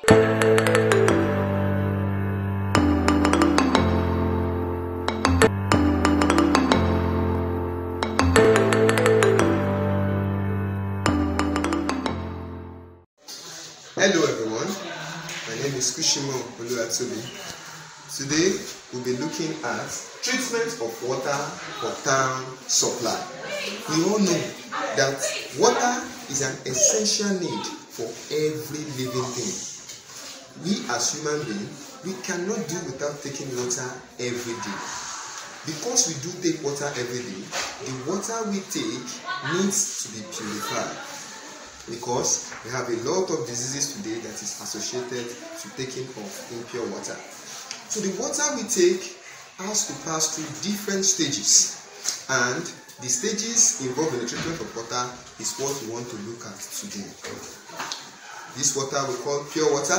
Hello everyone, my name is Kushimo Oluwatobi. Today we'll be looking at treatment of water for town supply. We all know that water is an essential need for every living thing. We as human beings, we cannot do without taking water every day. Because we do take water every day, the water we take needs to be purified. Because we have a lot of diseases today that is associated to taking of impure water. So the water we take has to pass through different stages, and the stages involved in the treatment of water is what we want to look at today. This water we call pure water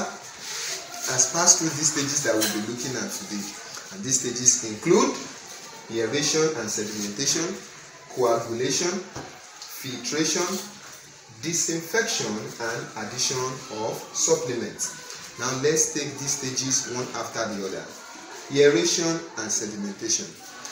has passed through these stages that we'll be looking at today, and these stages include aeration and sedimentation, coagulation, filtration, disinfection, and addition of supplements. Now let's take these stages one after the other. Aeration and sedimentation.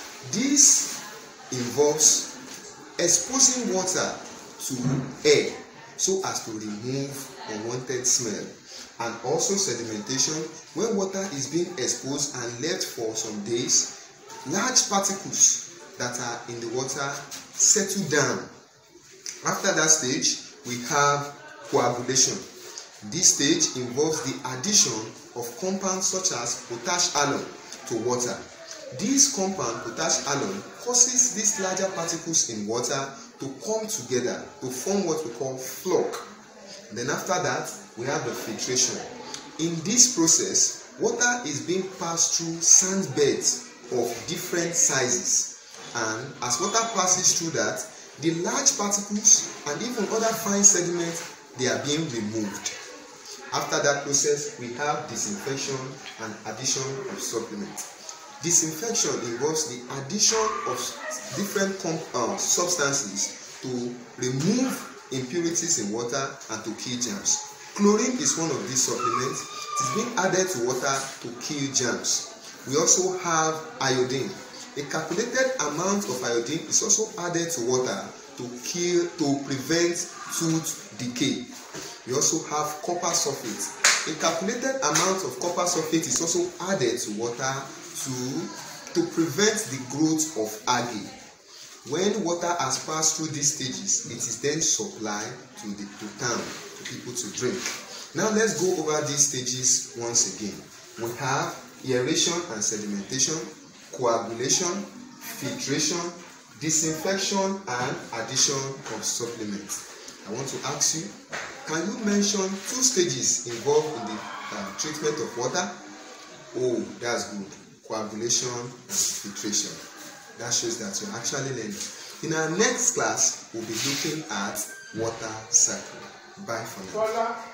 This involves exposing water to air so as to remove unwanted smell, and also sedimentation, when water is being exposed and left for some days, large particles that are in the water settle down. After that stage, we have coagulation. This stage involves the addition of compounds such as potash alum to water. This compound, potash alum, causes these larger particles in water to come together to form what we call floc. Then after that, we have the filtration. In this process, water is being passed through sand beds of different sizes, and as water passes through that, the large particles and even other fine sediments, they are being removed. After that process, we have disinfection and addition of supplements. Disinfection involves the addition of different substances to remove impurities in water and to kill germs. Chlorine is one of these supplements. It is being added to water to kill germs. We also have iodine. A calculated amount of iodine is also added to water to prevent tooth decay. We also have copper sulfate. A calculated amount of copper sulfate is also added to water to prevent the growth of algae. When water has passed through these stages, it is then supplied to town, to people to drink. Now let's go over these stages once again. We have aeration and sedimentation, coagulation, filtration, disinfection, and addition of supplements. I want to ask you, can you mention two stages involved in the treatment of water? Oh, that's good. Coagulation and filtration. That shows that you're actually learning. In our next class, we'll be looking at water cycle. Bye for now.